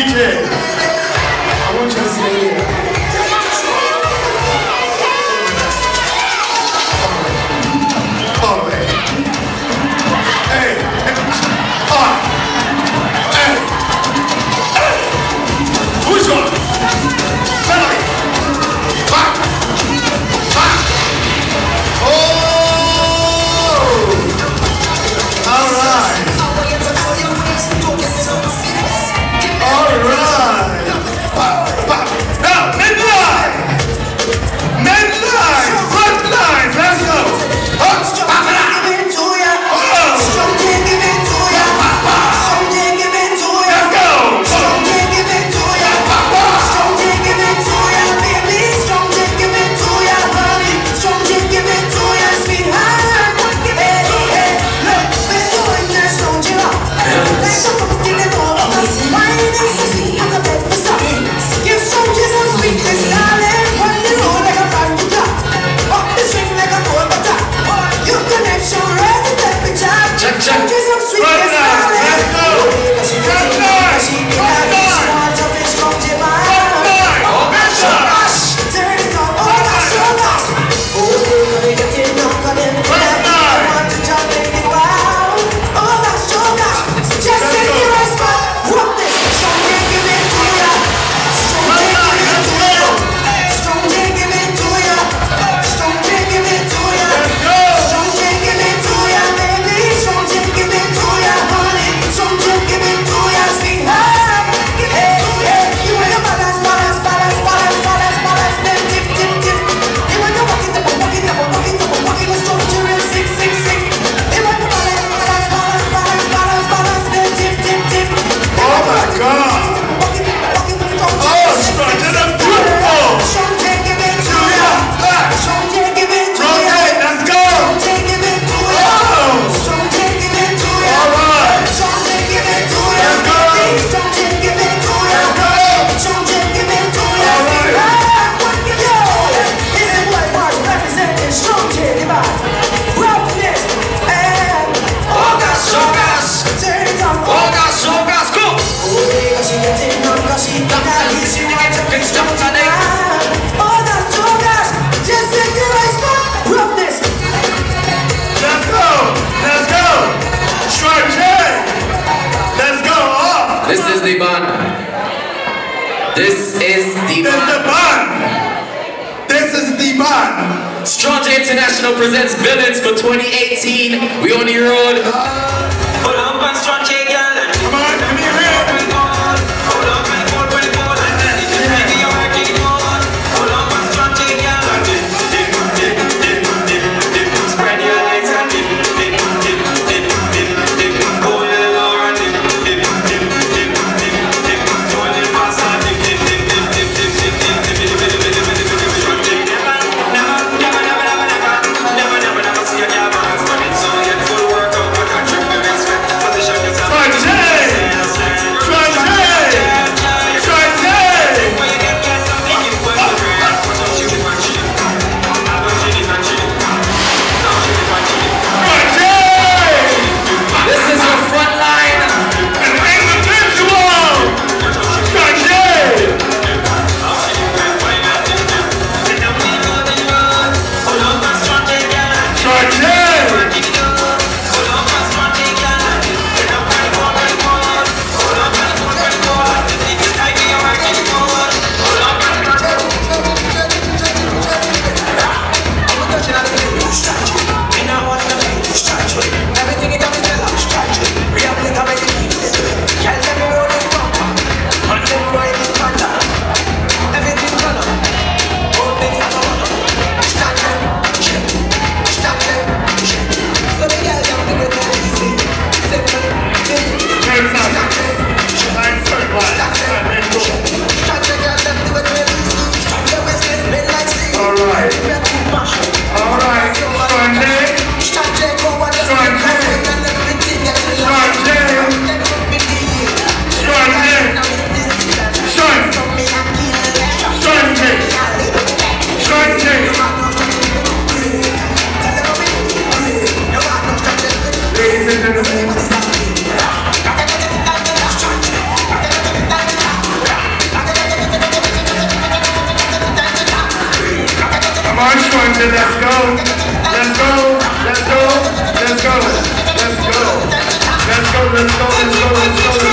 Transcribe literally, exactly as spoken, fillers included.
J, I want you to stay here. All right. Hey, ah, hey, hey. Which one? Melody. Back, back. Oh, all right. All right. Now, midline. Midline. Front line. Let's go. Up. Back it up. Oh. Stronjeh, give it to ya. Stronjeh, give it to ya. Let's go. Stronjeh, give it to ya. Stronjeh, give it to ya, baby. Stronjeh, give it to ya, honey. Stronjeh, give it to ya, sweetheart. Hey, hey, look, we're doing that Stronjeh up. Like something in all of us. Wine and sissy, I'm the bed for something. Give Stronjeh some sweetness, darling. Run the road like a brand new clock. Up the string like a gold butter. Your connection, right the temperature. Check, check. Stronjeh some sweetness, darling. Let's go. Front line. Front line. Stronjeh, man. Front line. Bishop. Turn it up, oh gosh, oh gosh. Oh, they're gonna get it up, gonna get it up. I want to jump in it, wow. Oh gosh, oh gosh. Just take the right spot. Whoop this. Stronjeh, give it to ya. Stronjeh, give it to ya. Stronjeh, give it to ya. Stronjeh, give it to ya. Stronjeh, give it to ya, baby. Stronjeh, give it to ya, honey. Stronjeh, give it to ya, sweetheart. Hey, hey, you want to balance, balance, balance, balance, balance, balance, then tip, tip, tip. You want to walk it up, walk it up, walk it up, walk it up, Stronjeh real sick, sick, sick. You want to balance, balance, balance, balance, balance, balance, then tip, tip, tip. Oh my God! Walk it up, walk it up, Oh, Stronjeh, that's beautiful! Stronjeh, give it to ya. Stronjeh, give it to ya. Rotate, let's go! Stronjeh, give it to ya. Oh! Stronjeh, give it to ya. All right! Stronjeh, give it to ya. Let's go! Stronjeh, give it to ya. Let's go! Stronjeh, give it to ya. All right. Yo, this is what was representing Stronjeh, the man. Roughness and Oh gosh, oh gosh! turn it up. Oh gosh, oh gosh, go! Oh, because she gets it on, because she got that easy right to fix the money. Oh, that's oh gosh, just take the right spot. Roughness. Let's go! Let's go! Stronjeh! Let's go off! This is the band. This is the This is the band. band! This is the band! Stronjeh International presents Villains for twenty eighteen. We on the road. Hold up and Stronjeh, girl. Come on, give me a hand! Hold up and hold, hold, hold. If you make me a working on. Hold up and Stronjeh, girl. Dip, dip, dip, dip, dip, dip. Spread your legs and dip, dip, dip, dip, dip, dip. Hold it lower and dip, dip, dip, dip, dip, dip. Hold it faster, dip, dip, dip, dip, dip, dip, dip, dip, dip, dip, dip, dip, dip, dip, dip. Stronjeh, never, never, never, never, never, never, never, never, never see a girl bounce, but it's so yet full workout, but I trip the respect. Position yourself. on, Stronjeh, let's go. Let's go, let's go, let's go, let's go. Let's go, let's go, let's go, let's go, let's go.